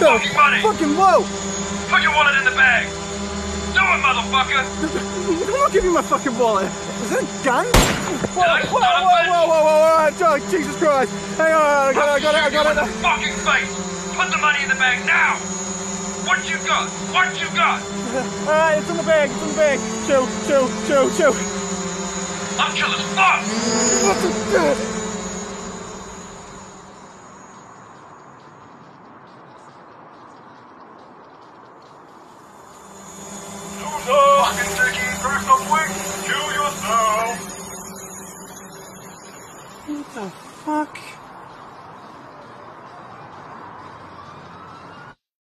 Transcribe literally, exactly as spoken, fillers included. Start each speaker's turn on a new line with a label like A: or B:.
A: fucking money!
B: Fucking whoa!
A: Put your wallet in the bag! Do it, motherfucker!
B: I'm not giving you my fucking wallet! Is that a gun? Whoa,
A: I
B: whoa,
A: start a
B: whoa,
A: bitch?
B: whoa, whoa, whoa, whoa, whoa, Jesus Christ! Hang on, I got it, I got it, I got it!
A: I'll shoot you in the fucking face! Put the money in the bag now! What you got? What you got?
B: Alright, it's in the bag, it's in the bag! Chill, chill, chill, chill!
A: I'm chill as fuck!
B: What the...
A: Fucking dicky, first up quick, kill yourself!
B: What the fuck?